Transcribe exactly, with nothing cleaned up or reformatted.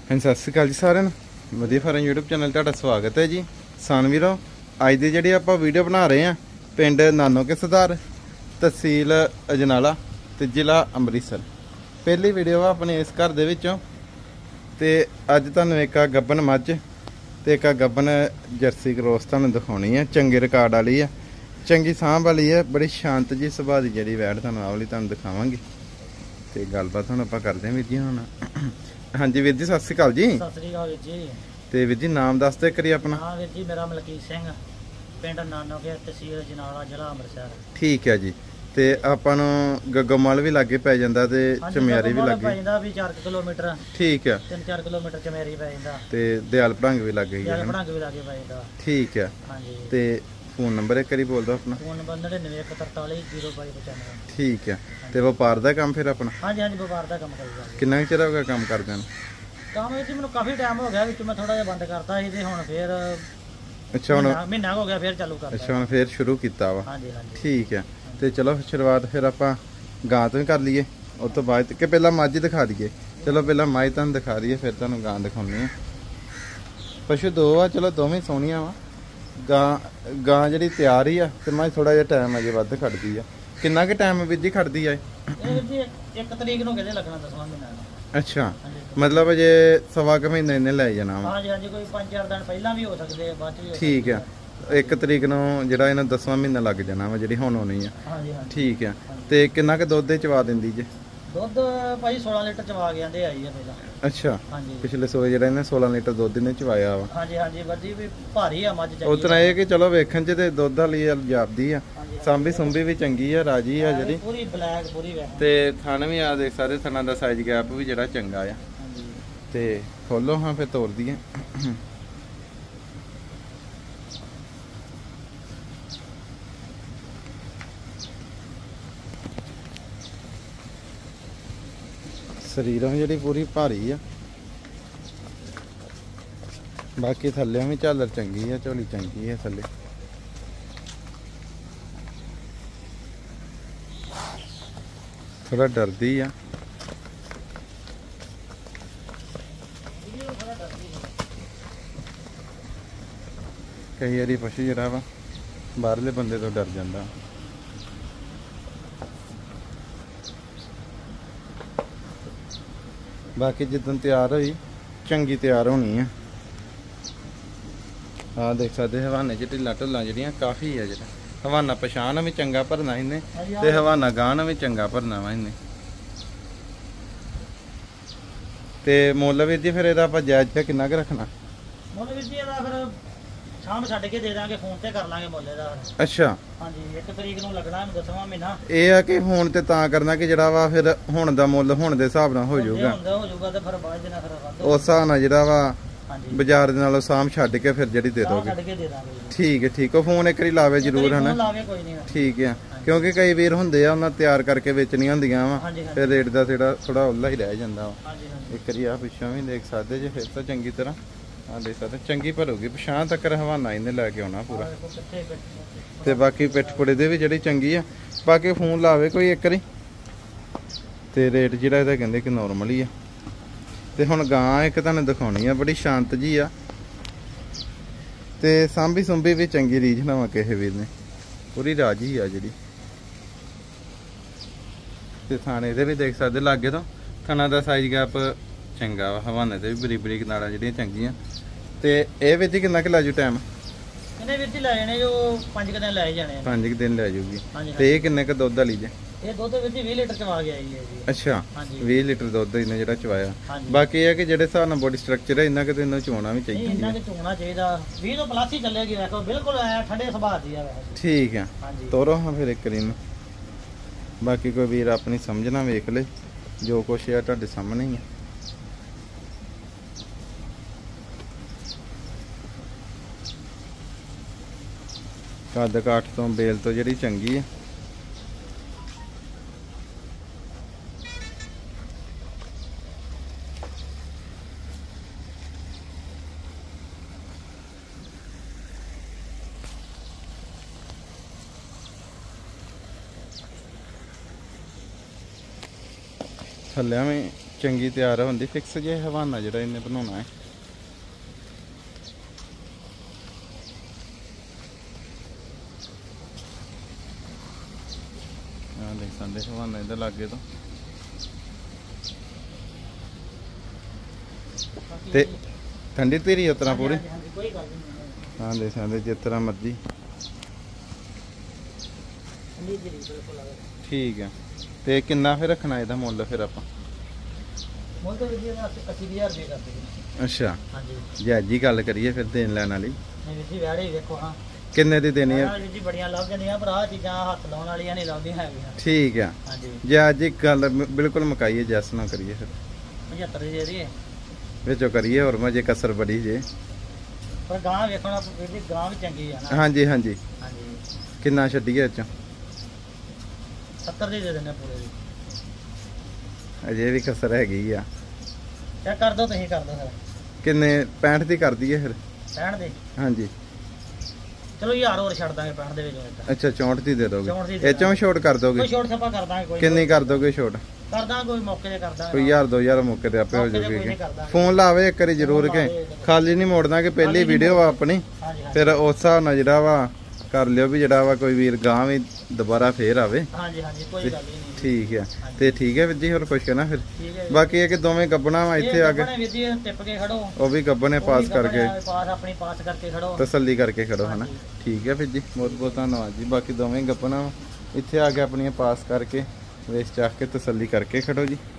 ਹਾਂ ਸਤਿ ਸ਼੍ਰੀ ਅਕਾਲ ਜੀ ਸਾਰਿਆਂ ਨੂੰ। ਵਧੀਆ ਫਾਰਮ YouTube ਚੈਨਲ ਤੁਹਾਡਾ ਸਵਾਗਤ ਹੈ ਜੀ। ਕਿਸਾਨ ਵੀਰੋ, ਅੱਜ ਦੀ ਜਿਹੜੀ ਆਪਾਂ ਵੀਡੀਓ ਬਣਾ ਰਹੇ ਹਾਂ ਪਿੰਡ ਨਾਨੋਕੇ ਸੁਧਾਰ, ਤਹਿਸੀਲ ਅਜਨਾਲਾ ਤੇ ਜ਼ਿਲ੍ਹਾ ਅੰਮ੍ਰਿਤਸਰ। ਪਹਿਲੀ ਵੀਡੀਓ ਆ ਆਪਣੇ ਇਸ ਘਰ ਦੇ ਵਿੱਚੋਂ ਤੇ ਅੱਜ ਤੁਹਾਨੂੰ ਇੱਕ ਆ ਗੱਬਨ ਮੱਝ ਤੇ ਇੱਕ ਆ ਗੱਬਨ ਜਰਸੀ ਕ੍ਰੋਸ ਤੁਹਾਨੂੰ ਦਿਖਾਉਣੀ ਹੈ। ਚੰਗੇ ਰਿਕਾਰਡ ਵਾਲੀ ਆ, ਚੰਗੀ ਸਾਂਭ ਵਾਲੀ ਹੈ, ਬੜੀ ਸ਼ਾਂਤ ਜੀ ਸੁਭਾਅ ਦੀ ਜਿਹੜੀ ਵੈੜ ਤੁਹਾਨੂੰ ਆਹ ਵਾਲੀ ਤੁਹਾਨੂੰ ਦਿਖਾਵਾਂਗੇ ਤੇ ਗੱਲਬਾਤ ਹੁਣ ਆਪਾਂ ਕਰਦੇ ਹਾਂ ਵੀਰ ਜੀ। ਹੁਣ ਹਾਂਜੀ ਵੀਰ ਜੀ, ਸਤਿ ਸ਼੍ਰੀ ਅਕਾਲ ਜੀ। ਸਤਿ ਸ੍ਰੀ ਅਕਾਲ ਵੀਰ ਜੀ। ਤੇ ਵੀਰ ਜੀ ਨਾਮ ਦੱਸ ਦੇ ਕਰੀ ਆਪਣਾ। ਹਾਂ ਵੀਰ ਜੀ, ਮੇਰਾ ਮਲਕੀਤ ਸਿੰਘ, ਪਿੰਡ ਨਾਨੋਕੇ, ਤਹਿਸੀਲ ਅਜਨਾਲਾ, ਜ਼ਿਲ੍ਹਾ ਅੰਮ੍ਰਿਤਸਰ। ਠੀਕ ਹੈ ਜੀ। ਤੇ ਆਪਾਂ ਨੂੰ ਗੱਗੋਮਲ ਵੀ ਲਾਗੇ ਪੈ ਜਾਂਦਾ ਤੇ ਚਮਿਆਰੀ ਵੀ ਲਾਗੇ ਪੈ ਜਾਂਦਾ ਵੀ ਚਾਰ ਕਿਲੋਮੀਟਰ। ਠੀਕ ਹੈ, ਤਿੰਨ ਚਾਰ ਕਿਲੋਮੀਟਰ ਚਮਿਆਰੀ ਪੈ ਜਾਂਦਾ ਤੇ ਦਿਆਲ ਭੜੰਗ ਵੀ ਲੱਗੇ ਦਿਆਲ ਭੜੰਗ ਵੀ ਲਾਗੇ ਪੈ ਜਾਂਦਾ। ਠੀਕ ਹੈ। ਹਾਂਜੀ। ਤੇ ਫੋਨ ਨੰਬਰ ਇੱਕ ਵਾਰੀ ਬੋਲ ਦੋ ਆਪਣਾ। ਫੋਨ ਨੰਬਰ ਨੜਿਨਵੇਂ ਇੱਕ ਤਰਤਾਲੀ ਜ਼ੀਰੋ ਬਾਈ ਪਚਾਨਵੇਂ। ਠੀਕ ਹੈ। ਤੇ ਵਪਾਰ ਦਾ ਕੰਮ ਫਿਰ ਆਪਣਾ? ਹਾਂਜੀ ਹਾਂਜੀ, ਵਪਾਰ ਦਾ ਕੰਮ ਕਰੀਦਾ। ਕਿੰਨਾ ਚਿਰ ਹੋ ਗਿਆ ਕੰਮ ਕਰਦਿਆਂ ਨੂੰ? ਕੰਮ ਵਿੱਚ ਮੈਨੂੰ ਕਾਫੀ ਟਾਈਮ ਹੋ ਗਿਆ, ਵਿੱਚ ਮੈਂ ਥੋੜਾ ਜਿਹਾ ਬੰਦ ਕਰਤਾ ਸੀ ਤੇ ਹੁਣ ਫੇਰ ਅੱਛਾ ਹੁਣ ਮਹੀਨਾ ਹੋ ਗਿਆ ਫੇਰ ਚਾਲੂ ਕਰਤਾ। ਅੱਛਾ ਹੁਣ ਫੇਰ ਸ਼ੁਰੂ ਕੀਤਾ ਵਾ। ਹਾਂਜੀ ਹਾਂਜੀ। ਠੀਕ ਹੈ। ਤੇ ਚਲੋ ਸ਼ੁਰੂਆਤ ਫਿਰ ਆਪਾਂ ਗਾਂ ਤੋਂ ਹੀ ਕਰ ਲਈਏ, ਉਸ ਤੋਂ ਬਾਅਦ ਕਿ ਪਹਿਲਾਂ ਮੱਝ ਦਿਖਾ ਦਈਏ। ਚਲੋ ਪਹਿਲਾਂ ਮੱਝ ਤੁਹਾਨੂੰ ਦਿਖਾ ਦਈਏ, ਫਿਰ ਤੁਹਾਨੂੰ ਗਾਂ ਦਿਖਾਉਣੀ ਆ। ਪਸ਼ੂ ਦੋ ਆ, ਚਲੋ ਦੋਵੇਂ ਸੋਹਣੀਆਂ ਵਾ। ਗਾਂ ਗਾਂ ਜਿਹੜੀ ਤਿਆਰ ਹੀ ਆ ਤੇ ਮੱਝ ਥੋੜਾ ਜਿਹਾ ਟਾਈਮ ਅਜੇ ਵੱਧ ਖੜਦੀ ਆ। ਕਿੰਨਾ ਕੁ ਟਾਈਮ ਵੀਰ ਜੀ ਖੜਦੀ ਆ? ਇਹ ਜੀ ਇੱਕ ਤਰੀਕ ਨੂੰ ਕਹਿੰਦੇ ਲੱਗਣਾ ਦਸਵਾਂ ਮਹੀਨਾ। ਅੱਛਾ, ਮਤਲਬ ਅਜੇ ਸਵਾ ਕੁ ਮਹੀਨੇ ਇਹਨੇ ਲੈ ਜਾਣਾ ਵਾ। ਹਾਂਜੀ ਹਾਂਜੀ, ਕੋਈ ਪੰਜ ਚਾਰ ਦਿਨ ਪਹਿਲਾਂ ਵੀ ਹੋ ਸਕਦੇ ਆ, ਬਾਅਦ ਚ ਵੀ ਹੋ ਸਕਦੇ। ਠੀਕ ਆ। ਇੱਕ ਤਰੀਕ ਨੂੰ ਜਿਹੜਾ ਇਹਨਾਂ ਦਸਵਾਂ ਮਹੀਨਾ ਲੱਗ ਜਾਣਾ ਵਾ, ਜਿਹੜੀ ਹੁਣ ਹੋਣੀ ਆ। ਹਾਂਜੀ ਹਾਂਜੀ। ਠੀਕ ਆ। ਤੇ ਕਿੰਨਾ ਕੁ ਦੁੱਧ ਚਵਾ ਦਿੰਦੀ ਜੇ? ਦੁੱਧ ਭਾਈ ਸੋਲਾਂ ਲੀਟਰ ਚਵਾ ਕੇ ਆਂਦੇ ਆਈ ਆ ਪਹਿਲਾਂ। ਅੱਛਾ। ਹਾਂਜੀ। ਪਿਛਲੇ ਸੋਏ ਜਿਹੜਾ ਇਹਨੇ ਸੋਲਾਂ ਲੀਟਰ ਦੁੱਧ ਇਹਨੇ ਚਵਾਇਆ ਵਾ। ਹਾਂਜੀ ਹਾਂਜੀ, ਵੱਡੀ ਵੀ ਭਾਰੀ ਆ ਮੱਝ। ਉਸ ਤਰ੍ਹਾਂ ਇਹ ਕਿ ਚਲੋ ਵੇਖਣ ਚ ਤੇ ਦੁੱਧ ਵਾਲੀ ਜਾਪਦੀ ਆ, ਸਾਂਭੀ ਸੁੰਭੀ ਵੀ ਚੰਗੀ ਆ, ਰਾਜੀ ਆ ਜਿਹੜੀ ਪੂਰੀ ਬਲੈਕ ਪੂਰੀ ਵੇ। ਤੇ ਥਣ ਵੀ ਆ ਦੇਖ ਸਾਰੇ, ਥਣਾਂ ਦਾ ਸਾਈਜ਼ ਗੈਪ ਵੀ ਜਿਹੜਾ ਚੰਗਾ ਆ। ਹਾਂਜੀ। ਤੇ ਖੋਲੋ ਹਾਂ ਫਿਰ ਤੋੜ ਦਈਏ। ਸਰੀਰੋਂ ਜਿਹੜੀ ਪੂਰੀ ਭਾਰੀ ਆ, ਬਾਕੀ ਥੱਲੇ ਵੀ ਝਾਲਰ ਚੰਗੀ ਆ, ਝੋਲੀ ਚੰਗੀ ਆ ਥੱਲੇ। ਥੋੜਾ ਡਰਦੀ ਆ। ਕਈ ਵਾਰੀ ਪਸ਼ੂ ਜਿਹੜਾ ਵਾ ਬਾਹਰਲੇ ਬੰਦੇ ਤੋਂ ਡਰ ਜਾਂਦਾ। ਬਾਕੀ ਜਿੱਦਣ ਤਿਆਰ ਹੋਈ ਚੰਗੀ ਤਿਆਰ ਹੋਣੀ ਆ। ਆਹ ਦੇਖ ਸਕਦੇ ਹਵਾਨੇ ਚ ਢਿੱਲਾ ਢੁੱਲਾਂ ਜਿਹੜੀਆਂ ਕਾਫੀ ਆ। ਜਿਹੜਾ ਹਵਾਨਾ ਪਛਾਣ ਵੀ ਚੰਗਾ ਭਰਨਾ ਇਹਨੇ, ਤੇ ਹਵਾਨਾ ਗਾਂ ਵੀ ਚੰਗਾ ਭਰਨਾ ਵਾ ਇਹਨੇ। ਤੇ ਮੁੱਲ ਵੀਰ ਜੀ ਫਿਰ ਇਹਦਾ ਆਪਾਂ ਜਾਇਜ਼ ਤੇ ਕਿੰਨਾ ਕੁ ਰੱਖਣਾ? ਮੁੱਲ ਵੀਰ ਜੀ ਇਹਦਾ ਫਿਰ ਸ਼ਾਮ ਛੱਡ ਕੇ ਦੇ ਦਾਂਗੇ, ਫੋਨ ਤੇ ਕਰ ਲਾਂਗੇ ਮੁੱਲ ਇਹਦਾ। ਅੱਛਾ। ਹਾਂਜੀ, ਇੱਕ ਤਰੀਕ ਨੂੰ ਲੱਗਣਾ ਦਸਵਾਂ ਮਹੀਨਾ। ਇਹ ਆ ਕਿ ਫੋਨ ਤੇ ਤਾਂ ਕਰਨਾ ਕਿ ਜਿਹੜਾ ਵਾ ਫਿਰ ਹੁਣ ਦਾ ਮੁੱਲ ਹੁਣ ਦੇ ਹਿਸਾਬ ਨਾਲ ਹੋ ਜਾਊਗਾ। ਹੁਣ ਦਾ ਹੋ ਜਾਊਗਾ ਤੇ ਫਿਰ ਬਾਅਦ ਦੇ ਨਾਲ ਫਿਰ ਵੱਧ ਉਸ ਹਿਸਾਬ ਨਾਲ ਜਿਹੜਾ ਵਾ ਹਾਂਜੀ ਬਾਜ਼ਾਰ ਦੇ ਨਾਲੋਂ ਸਾਮ ਛੱਡ ਕੇ ਫਿਰ ਜਿਹੜੀ ਦੇ ਦੋਗੇ। ਛੱਡ ਕੇ ਦੇ ਦਾਂਗੇ। ਠੀਕ ਹੈ ਠੀਕ ਹੈ। ਫੋਨ ਇੱਕ ਵਾਰੀ ਲਾਵੇ ਜ਼ਰੂਰ ਹਨਾ। ਲਾਵੇ ਕੋਈ ਨਹੀਂ। ਠੀਕ ਆ, ਕਿਉਂਕਿ ਕਈ ਵੀਰ ਹੁੰਦੇ ਆ ਉਹਨਾਂ ਤਿਆਰ ਕਰਕੇ ਵੇਚਣੀਆਂ ਹੁੰਦੀਆਂ ਵਾ, ਫਿਰ ਰੇਟ ਦਾ ਥੋੜਾ ਥੋੜਾ ਉੱਲਾ ਹੀ ਰਹਿ ਜਾਂਦਾ ਵਾ। ਇੱਕ ਵਾਰੀ ਆ ਪਿੱਛੋਂ ਵੀ ਦੇਖ ਸਕਦੇ ਜੇ, ਫਿਰ ਤਾਂ ਚੰਗੀ ਤਰ੍ਹਾਂ ਆ ਦੇਖ ਸਕਦੇ ਚੰਗੀ ਭਰੂਗੀ। ਪਛਾਣ ਤੱਕ ਹਵਾਨਾ ਇਹਨੇ ਲੈ ਕੇ ਆਉਣਾ ਪੂਰਾ। ਤੇ ਬਾਕੀ ਪਿੱਠ ਪੁੜੇ ਦੇ ਵੀ ਜਿਹੜੀ ਚੰਗੀ ਆ। ਬਾਕੀ ਫੋਨ ਲਾਵੇ ਕੋਈ ਇੱਕ ਵਾਰੀ। ਤੇ ਰੇਟ ਜਿਹੜਾ ਇਹਦਾ ਕਹਿੰਦੇ ਕਿ ਨੋਰਮਲ ਹੀ ਆ। ਤੇ ਹੁਣ ਗਾਂ ਇੱਕ ਤੁਹਾਨੂੰ ਦਿਖਾਉਣੀ ਆ, ਬੜੀ ਸ਼ਾਂਤ ਜੀ ਆ ਤੇ ਸਾਂਭੀ ਸੁੰਭੀ ਵੀ ਚੰਗੀ ਰੀਝ ਨਾ ਵਾ ਕਿਸੇ ਵੀਰ ਨੇ, ਪੂਰੀ ਰਾਜੀ ਆ ਜਿਹੜੀ। ਤੇ ਥਾਣੇ ਇਹਦੇ ਵੀ ਦੇਖ ਸਕਦੇ ਲਾਗੇ ਤੋਂ, ਥਣਾ ਦਾ ਸਾਈਜ਼ ਗੈਪ ਚੰਗਾ ਵਾ। ਹਵਾਨੇ ਤੇ ਵੀ ਬਰੀਕ ਬਰੀਕ ਨਾੜਾਂ ਜਿਹੜੀਆਂ ਚੰਗੀਆਂ। ਤੇ ਇਹ ਵਿੱਚ ਕਿੰਨਾ ਕੁ ਲੈ ਜੂ ਟਾਈਮ? ਇਹਨੇ ਵੀਰ ਜੀ ਲੈ ਜਾਣੇ ਜੋ ਪੰਜ ਕੁ ਦਿਨ ਲੈ ਜਾਣੇ। ਪੰਜ ਕੁ ਦਿਨ ਲੈ ਜੂਗੀ। ਤੇ ਇਹ ਕਿੰਨੇ ਕੁ ਦੁੱਧ ਵਾਲੀ ਜੇ? ਇਹ ਦੁੱਧ ਵੀਰ ਜੀ ਵੀਹ ਲੀਟਰ ਚਵਾ ਗਿਆ ਜੀ। ਅੱਛਾ, ਵੀਹ ਲੀਟਰ ਦੁੱਧ ਇਹਨੇ ਜਿਹੜਾ ਚਵਾਇਆ। ਬਾਕੀ ਇਹ ਹੈ ਕਿ ਜਿਹੜੇ ਹਿਸਾਬ ਨਾਲ ਬੋਡੀ ਸਟਰਕਚਰ ਹੈ ਇੰਨਾ ਕਿ ਇਹਨੂੰ ਚੋਣਾ ਵੀ ਚਾਹੀਦਾ। ਇੰਨਾ ਕਿ ਚੋਣਾ ਚਾਹੀਦਾ। ਵੀਹ ਤੋਂ ਪਲੱਸ ਹੀ ਚੱਲੇਗੀ। ਵੇਖੋ ਬਿਲਕੁਲ ਐ ਠੰਡੇ ਸੁਭਾਅ ਦੀ ਆ। ਠੀਕ ਆ। ਤੋਰੋ ਹਾਂ ਫਿਰ ਇੱਕ ਵਾਰੀ ਨੂੰ। ਬਾਕੀ ਕੋਈ ਵੀਰ ਆਪਣੀ ਸਮਝਣਾ ਵੇਖ ਲੈ, ਜੋ ਕੁਛ ਆ ਤੁਹਾਡੇ ਸਾਹਮਣੇ ਹੀ ਆ। ਕੱਦ ਕਾਠ ਤੋਂ ਬੇਲ ਤੋਂ ਜਿਹੜੀ ਚੰਗੀ ਆ। ਥੱਲਿਆਂ ਵੀ ਚੰਗੀ ਤਿਆਰ ਹੁੰਦੀ ਫਿਕਸ ਜੇ ਹਵਾਨਾ ਜਿਹੜਾ ਇਹਨੇ ਬਣਾਉਣਾ ਹੈ। ਆ ਦੇਖ ਸਕਦੇ ਹਵਾਨਾ ਇਹਦੇ ਲਾਗੇ ਤੋਂ ਤੇ ਠੰਡੀ ਧੀਰੀ ਉਤਰਾ ਪੂਰੀ। ਹਾਂਜੀ, ਹਾਂਜੀ, ਕੋਈ ਗੱਲ ਨਹੀਂ ਹਾਂ ਦੇਖ ਸਕਦੇ ਜਿਸ ਤਰ੍ਹਾਂ ਮਰਜੀ। ਠੰਡੀ ਧੀਰੀ ਬਿਲਕੁਲ ਆਵੇ। ਠੀਕ ਹੈ ਤੇ ਕਿੰਨਾ ਫਿਰ ਰੱਖਣਾ ਇਹਦਾ ਮੁੱਲ ਫਿਰ ਆਪਾਂ? ਮੁੱਲ ਤਾਂ ਵੀਰ ਜੀ ਅੱਸੀ ਹਜ਼ਾਰ ਰੁਪਏ ਕਰਦੇ ਜੀ। ਅੱਛਾ ਹਾਂਜੀ ਜੇ ਅੱਜ ਹੀ ਗੱਲ ਕਰੀਏ ਫਿਰ ਦੇਣ ਲੈਣ ਵਾਲੀ ਨਹੀਂ ਵੀਰ ਜੀ ਵੈੜੇ ਵੇਖੋ ਹਾਂ ਕਿੰਨੇ ਦੀ ਦੇਣੀ ਹੈ? ਵੀਰ ਜੀ ਬੜੀਆਂ ਲੱਭ ਜਾਂਦੀਆਂ ਪਰ ਆਹ ਚੀਜ਼ਾਂ ਹੱਥ ਲਾਉਣ ਵਾਲੀਆਂ ਨਹੀਂ ਲੱਭਦੀਆਂ ਹੈਗੀਆਂ। ਠੀਕ ਆ ਹਾਂਜੀ ਜੇ ਅੱਜ ਹੀ ਗੱਲ ਮ- ਬਿਲਕੁਲ ਮੁਕਾਈਏ ਜੈਸ ਨਾ ਕਰੀਏ ਫਿਰ ਪਝੱਤਰ ਦੀ ਦੇ ਦਈਏ ਵਿੱਚੋਂ ਕਰੀਏ ਹੋਰ ਮੈਂ ਜੇ ਕਸਰ ਬੜੀ ਜੇ। ਪਰ ਗਾਂ ਵੇਖਣਾ ਵੀਰ ਜੀ ਗਾਂ ਵੀ ਚੰਗੀ ਆ ਨਾ। ਹਾਂਜੀ ਹਾਂਜੀ ਹਾਂਜੀ ਕਿੰਨਾ ਛੱਡੀਏ ਇਹ ਚੋਂ? ਸੱਤਰ ਦੀ ਦੇ ਦਿੰਦੇ ਪੂਰੇ ਦੀ। ਅਜੇ ਵੀ ਕਸਰ ਹੈਗੀ ਆ। ਚੈੱਕ ਕਰ ਦੋ ਤੁਸੀਂ ਕਰ ਦੋ ਫਿਰ ਕਿੰਨੇ ਪੈਂਹਠ ਦੀ ਕਰ ਦਈਏ ਫਿਰ? ਪੈਣ ਦੇ ਹਾਂਜੀ ਚਲੋ ਯਾਰ ਹੋਰ ਛੱਡ ਦਾਂਗੇ ਪੈਣ ਦੇ ਵਿੱਚ ਏਦਾਂ। ਅੱਛਾ ਚੌਂਹਠ ਦੀ ਦੇ ਦੋਗੇ? ਚੌਂਹਠ ਦੀ ਦੇ ਇਹ ਚੋਂ ਛੋਟ ਕਰ ਦੋਗੇ? ਕੋਈ ਛੋਟ ਛਾਪਾ ਕਰ ਦਾਂਗੇ ਕੋਈ ਕਿੰਨੀ ਕਰ ਦੋਗੇ ਛੋਟ? ਕਰ ਦਾਂਗੇ ਕੋਈ ਮੌਕੇ ਤੇ ਕਰ ਦਾਂਗੇ। ਕੋਈ ਹਜ਼ਾਰ ਦੋ ਹਜ਼ਾਰ ਮੌਕੇ ਤੇ ਆਪੇ ਹੋ ਮੌਕੇ ਤੇ ਕੋਈ ਜਾਊਗੀ। ਨਹੀਂ ਕਰਦਾ। ਫੋਨ ਲਾਵੇ ਇੱਕ ਵਾਰੀ ਜ਼ਰੂਰ ਕੇ ਖਾਲੀ ਨਹੀਂ ਮੋੜਨਾ ਕਿ ਪਹਿਲੀ ਵੀਡੀਓ ਆ ਆਪਣੀ। ਹਾਂਜੀ ਹਾਂਜੀ ਫਿਰ ਉਸ ਹਿਸਾਬ ਨਾਲ ਜਿਹੜਾ ਵਾ ਕਰ ਲਿਓ ਵੀ ਜਿਹੜਾ ਵਾ ਕੋਈ ਵੀਰ ਗਾਂ ਵੀ ਦੁਬਾਰਾ ਫੇਰ ਆਵੇ। ਹਾਂਜੀ ਹਾਂਜੀ ਕੋਈ ਗੱਲ ਨਹੀਂ। ਠੀਕ ਆ ਤੇ ਠੀਕ ਹੈ ਵੀਰ ਜੀ ਹੋਰ ਕੁਝ ਕਹਿਣਾ ਫਿਰ? ਠੀਕ ਹੈ ਬਾਕੀ ਇਹ ਕਿ ਦੋਵੇਂ ਗੱਬਣਾ ਵਾ ਇੱਥੇ ਆ ਕੇ ਵੀਰ ਜੀ ਟਿੱਪ ਕੇ ਖੜੋ ਉਹ ਵੀ ਗੱਬਣੇ ਪਾਸ ਕਰਕੇ ਪਾਸ ਆਪਣੀ ਪਾਸ ਕਰਕੇ ਖੜੋ ਤਸੱਲੀ ਕਰਕੇ ਖੜੋ ਹਨਾ। ਠੀਕ ਹੈ ਵੀਰ ਜੀ ਬਹੁਤ ਬਹੁਤ ਧੰਨਵਾਦ ਜੀ। ਬਾਕੀ ਦੋਵੇਂ ਗੱਬਣਾ ਇੱਥੇ ਆ ਕੇ ਆਪਣੀਆਂ ਪਾਸ ਕਰਕੇ ਵੇਚ ਚੱਕ ਕੇ ਤਸੱਲੀ ਕਰਕੇ ਖੜੋ ਜੀ।